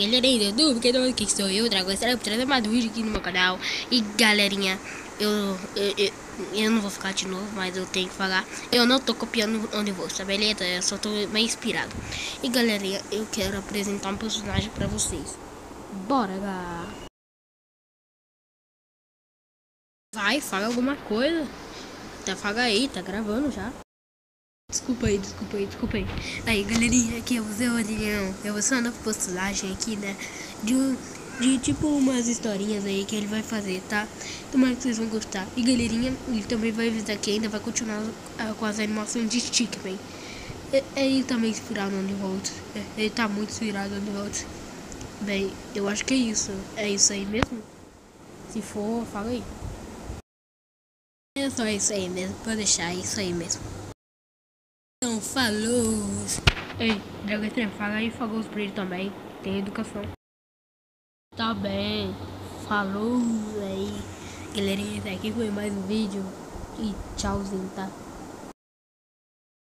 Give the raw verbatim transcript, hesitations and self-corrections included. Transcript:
galerinha do YouTube, que não que sou eu, Dragon Estrela, pra trazer mais um vídeo aqui no meu canal. E galerinha, eu, eu, eu, eu não vou ficar de novo, mas eu tenho que falar. Eu não tô copiando onde eu vou, tá beleza? Eu só tô meio inspirado. E galerinha, eu quero apresentar um personagem pra vocês. Bora, galera. Vai, fala alguma coisa. Tá, fala aí, tá gravando já. Desculpa aí, desculpa aí, desculpa aí. Aí, galerinha, aqui é o Zé Adriano. Eu vou só uma postagem aqui, né? De, um, de tipo umas historinhas aí que ele vai fazer, tá? Tomara que vocês vão gostar. E galerinha, ele também vai avisar que ainda vai continuar uh, com as animações de Stickman. Ele também tá inspirado no Univolt. Ele tá muito inspirado no Univolt. Bem, eu acho que é isso. É isso aí mesmo? Se for, fala aí. É só isso aí mesmo, pode deixar, é isso aí mesmo. Então, falou! Ei, Dragon Estrela, fala aí, falou pra ele também. Tem educação. Tá bem, falou aí. Galerinha, esse aqui foi mais um vídeo. E tchauzinho, tá?